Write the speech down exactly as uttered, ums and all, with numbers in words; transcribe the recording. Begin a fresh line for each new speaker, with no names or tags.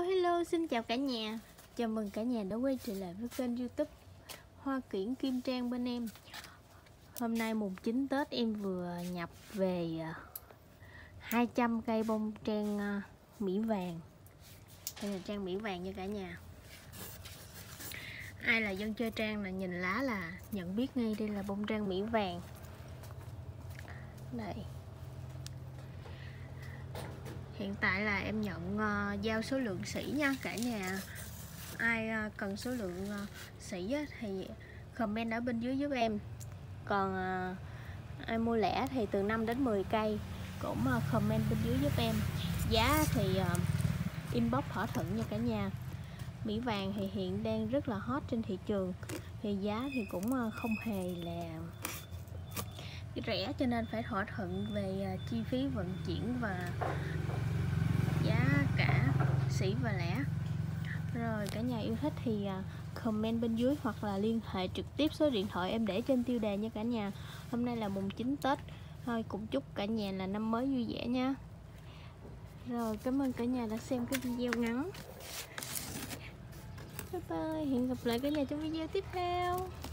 hello, xin chào cả nhà. Chào mừng cả nhà đã quay trở lại với kênh YouTube Hoa Kiển Kim Trang bên em. Hôm nay mùng chín Tết em vừa nhập về hai trăm cây bông trang mỹ vàng. Đây là trang mỹ vàng nha cả nhà. Ai là dân chơi trang là nhìn lá là nhận biết ngay đây là bông trang mỹ vàng. Đây. Hiện tại là em nhận uh, giao số lượng sỉ nha cả nhà. Ai uh, cần số lượng uh, sỉ á, thì comment ở bên dưới giúp em. Còn uh, ai mua lẻ thì từ năm đến mười cây cũng uh, comment bên dưới giúp em. Giá thì uh, inbox thỏa thuận nha cả nhà. Mỹ vàng thì hiện đang rất là hot trên thị trường, thì giá thì cũng uh, không hề là rẻ, cho nên phải thỏa thuận về uh, chi phí vận chuyển và giá cả sỉ và lẻ. Rồi cả nhà yêu thích thì comment bên dưới hoặc là liên hệ trực tiếp số điện thoại em để trên tiêu đề nha cả nhà. Hôm nay là mùng chín Tết, thôi cũng chúc cả nhà là năm mới vui vẻ nha. Rồi cảm ơn cả nhà đã xem cái video ngắn. Bye bye, hẹn gặp lại cả nhà trong video tiếp theo.